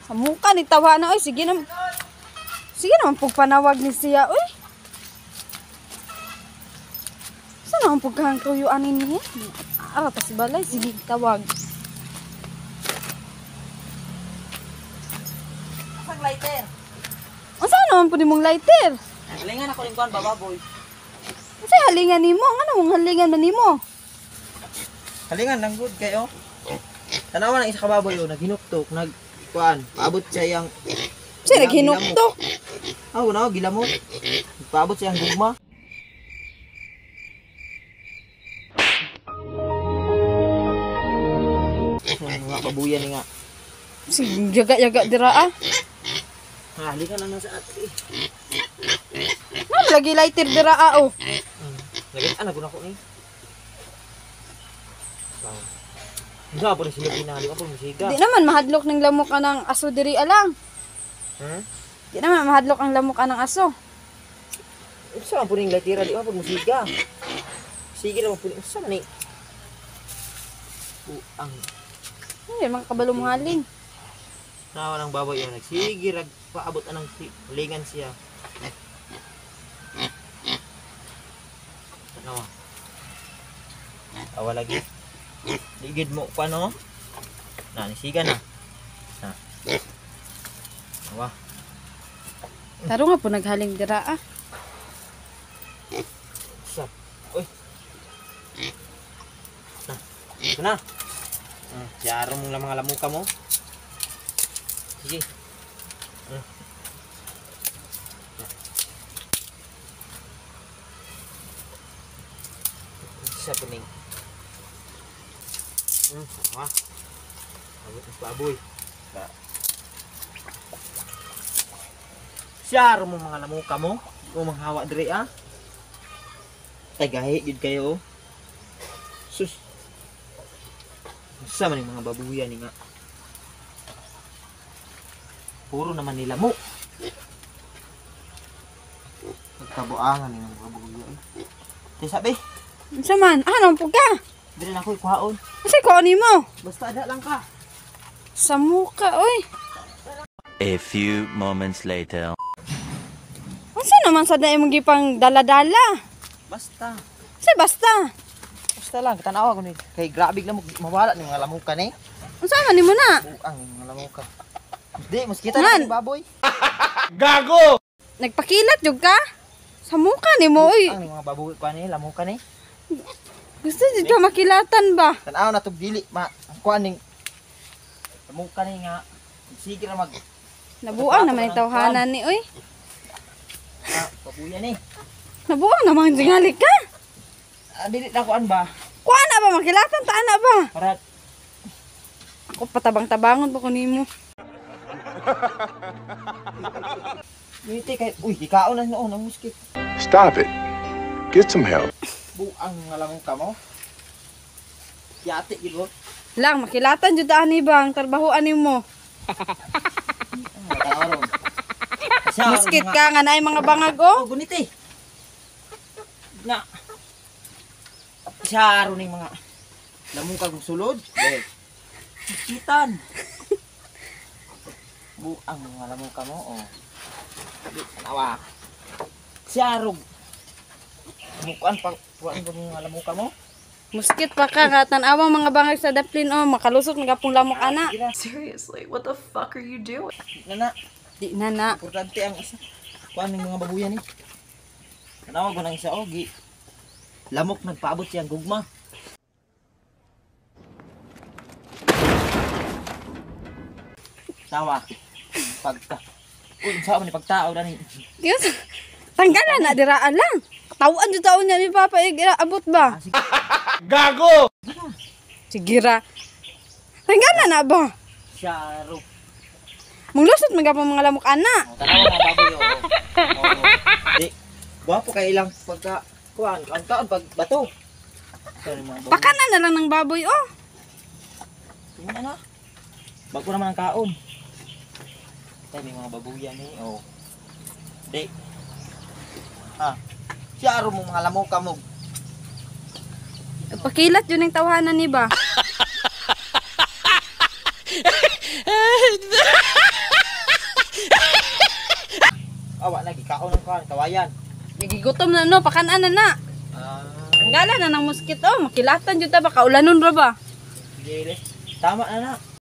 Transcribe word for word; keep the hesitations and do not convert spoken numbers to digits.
Hamuka ni tawa na oy, sige na. Sige naman pagpanawag ni siya oy. Saan naman pagkahang tuyuan niya? Ah, tas balay, sige tawag. Asang lighter? O saan naman po ni mong lighter? Halingan ako rin kuhan, bababoy. Kasi halingan ni mo, ano mong halingan man ni mo? Halingan, lang good kayo. Tanawa ng isa kababoy o, naghinuktok, nag, kuhan, paabot siya yung... Siya naghinuktok. Ah, oh, no, gilamok. Paabot siya yung gugma. Mga babuyan nga. Sige, yaga-yaga dira ah. Ah, halika na na sa ate. Ano lagi lighter dira ah oh. Lagi, ah, naguna ko ni. Hindi ako rin sila pinali ako, musiga. Di naman mahadlok ng lamok ka ng aso diri alang. Hmm? Di naman mahadlok ang lamok ka ng aso. Saan po rin latira, di ba po musiga. Sige naman po rin, saan ni? Buang. Hindi, mga kabalo mong haling. Nawa ng baboy yun, nagsige, paabot anang lingan siya. Nawa. Awa lagi. Ligid mo pa no? Na, nisiga na. Na. Awa. Taro nga po naghaling dira ah. Sa. Uy. Na. Ito na. Hmm, yaro mong lamang alamuka mo. Sige. Hmm. Isa puning. Hmm, sama. Abot ng baboy. Siyaro mo mga lamuka mo. O mga hawa diri ah. Tay gahi gid kayo. Sus. Sa man yung mga babuyan ni nga. Puro naman nila mo. Nagkabuangan yung mga babuyan. Tay sabi. Unsa man? Ah, naman po ka. Dili na ko ikuhaon. Kasi ko ni mo. Basta ada lang ka. Sa muka oy. A few moments later. Unsa naman sa dai mong gipang dala-dala? Basta. Say basta. Basta lang tanawa ko ni. Kay grabe lang mo mawala ni mga lamuka ni. Unsa man nimo na? Buang mga lamuka. Di, mas kita na ni baboy. Gago! Nagpakilat jud ka? Sa muka nimo oy. Ang mga baboy pa ni, lamuka ni. Gusto jud ka makilatan ba? Tanaw na tog dili ma kuan ning lamuka ni nga. Sige ra mag Nabuang naman ang tawhanan ni oy. ah, babuyan ni. Nabuang naman tingali ka. Ah, dili na kuan ba? Kuha na ba makilatan ta na ba? Para Ako patabang-tabangon pa ko nimo. Ngiti kay uy, ikaw na noon ang muskit. Stop it. Get some help. Buang nga lamuka mo. Yati gid mo. Lang makilatan jud ani ba ang trabahoan nimo? Mataron. Muskit ka nga naay mga bangag oh. Oh, gunit eh. Na. Siyaro ning mga lamukag sulod. Eh. Kitan. Buang mga lamuka mo oh. Di tanawa. Siyaro. Mukuan pa kuan ko mga lamuka mo. Muskit pa ka nga tan-awang mga bangag sa daplin oh, makalusot nga pong lamok ana. Seriously, what the fuck are you doing? Nana, Di na na. importante ang isa. Kuan ning mga babuyan ni. Tanawa ko nang isa oh, gi. Lamok nagpaabot siyang gugma. Tawa. Pagka. Uy, saan man ni pagtao dani. Yes. Tanggalan na diraan lang. Tawaan jud taon niya ni Papa eh, abot ba? Gago! Sige ra. Tanggalan na ba? Siyaro. Mong lusot mga pa mga lamok ana. Oh, tanawa mga baboy oh. Oh. Di. Gwapo kay ilang pagka kuan, ang taon pag bato. Sorry mga baboy. Pakana na lang ng baboy oh. Tingnan na. Bago naman ang kaon. Tayo may mga babuyan ni oh. Di. Ha. Siyaro mo mga lamuka mo. Pakilat yun ang tawanan ni ba? kaon ng kan, kawayan. Nagigutom na no, pakanan na na. Ah, Tanggalan na ng mosquito, makilatan jud ta ba kaulanon ra ba? sige, le. Tama na na.